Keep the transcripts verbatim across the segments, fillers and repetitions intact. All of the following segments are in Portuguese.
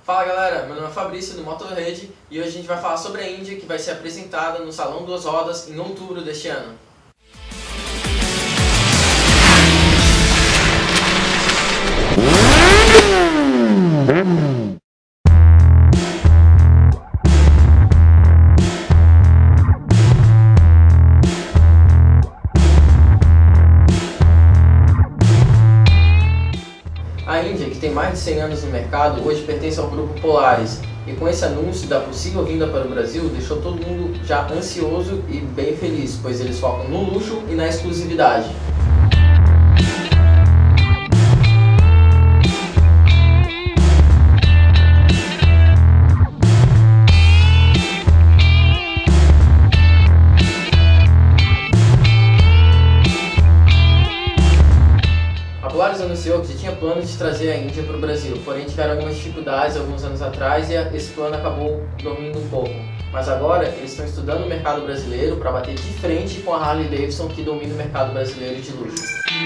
Fala galera, meu nome é Fabrício do Motorrede e hoje a gente vai falar sobre a Índia, que vai ser apresentada no Salão Duas Rodas em outubro deste ano. A Índia, que tem mais de cem anos no mercado, hoje pertence ao grupo Polaris, e com esse anúncio da possível vinda para o Brasil, deixou todo mundo já ansioso e bem feliz, pois eles focam no luxo e na exclusividade. A Polaris anunciou que já tinha planos de trazer a Índia para o Brasil, porém tiveram algumas dificuldades alguns anos atrás e esse plano acabou dormindo um pouco. Mas agora eles estão estudando o mercado brasileiro para bater de frente com a Harley Davidson, que domina o mercado brasileiro de luxo.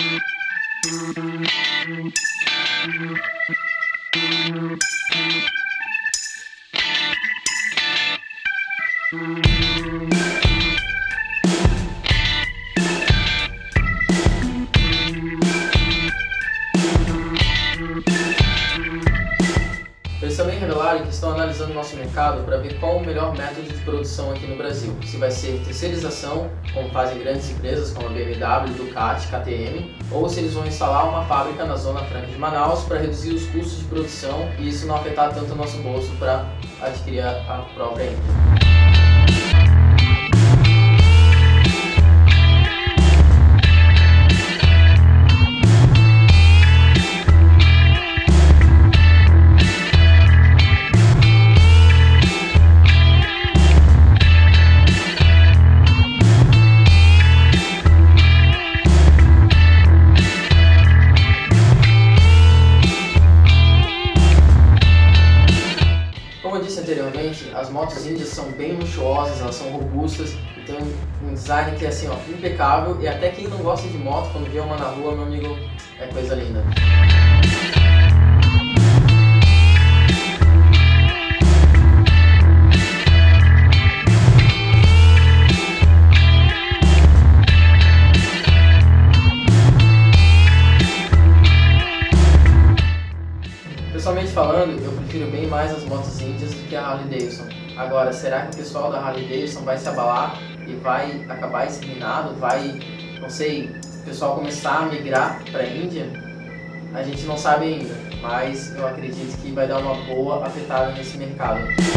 Eles também revelaram que estão analisando o nosso mercado para ver qual o melhor método de produção aqui no Brasil. Se vai ser terceirização, como fazem grandes empresas como a B M W, Ducati, K T M, ou se eles vão instalar uma fábrica na Zona Franca de Manaus para reduzir os custos de produção e isso não afetar tanto o nosso bolso para adquirir a própria Índia. Como eu disse anteriormente, as motos índias são bem luxuosas, elas são robustas e tem um design que é assim, ó, impecável, e até quem não gosta de moto, quando vê uma na rua, meu amigo, é coisa linda. Pessoalmente falando, eu prefiro bem mais as motos índias do que a Harley Davidson. Agora, será que o pessoal da Harley Davidson vai se abalar e vai acabar exterminado? Vai, não sei, o pessoal começar a migrar para a Índia? A gente não sabe ainda, mas eu acredito que vai dar uma boa afetada nesse mercado.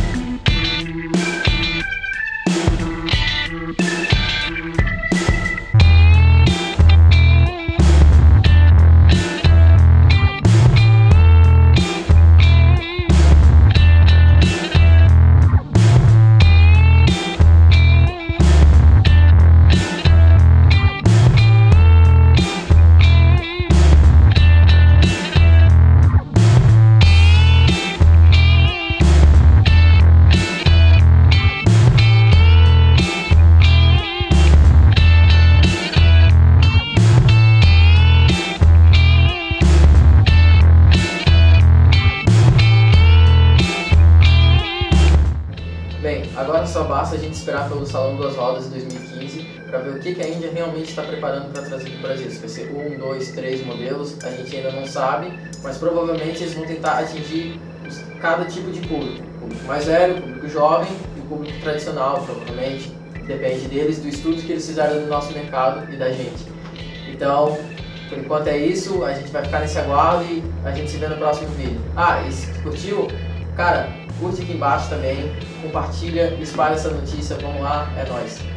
Bem, agora só basta a gente esperar pelo Salão Duas Rodas de dois mil e quinze para ver o que a Índia realmente está preparando para trazer para o Brasil. Se vai ser um, dois, três modelos, a gente ainda não sabe, mas provavelmente eles vão tentar atingir cada tipo de público. O público mais velho, o público jovem e o público tradicional, provavelmente. Depende deles, do estudo que eles fizeram do nosso mercado e da gente. Então, por enquanto é isso, a gente vai ficar nesse aguardo e a gente se vê no próximo vídeo. Ah, e se curtiu? Cara, curte aqui embaixo também, compartilha, espalha essa notícia, vamos lá, é nóis!